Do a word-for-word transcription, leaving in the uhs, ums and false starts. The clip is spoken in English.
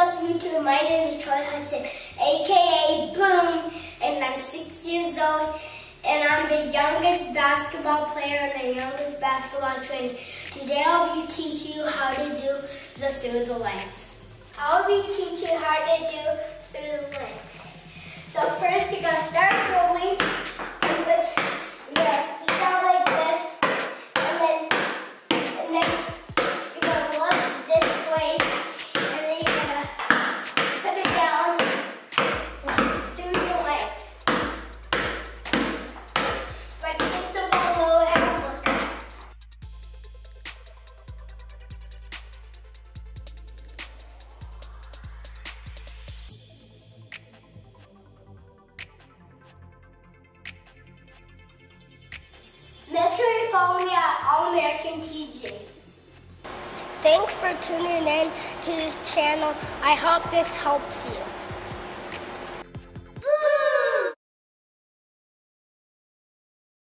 up, YouTube? My name is Troy Hudson, aka Boom, and I'm six years old, and I'm the youngest basketball player and the youngest basketball trainer. Today I'll be teaching you how to do the through the legs. I'll be teaching you how to do through the legs. So first you're going to start rolling, and put your feet out like this, and then, and then you're going to look this way, and then you're going to put it down through your legs. Like kick the ball low and look. Make sure you follow me at All American T J. Thanks for tuning in to this channel. I hope this helps you.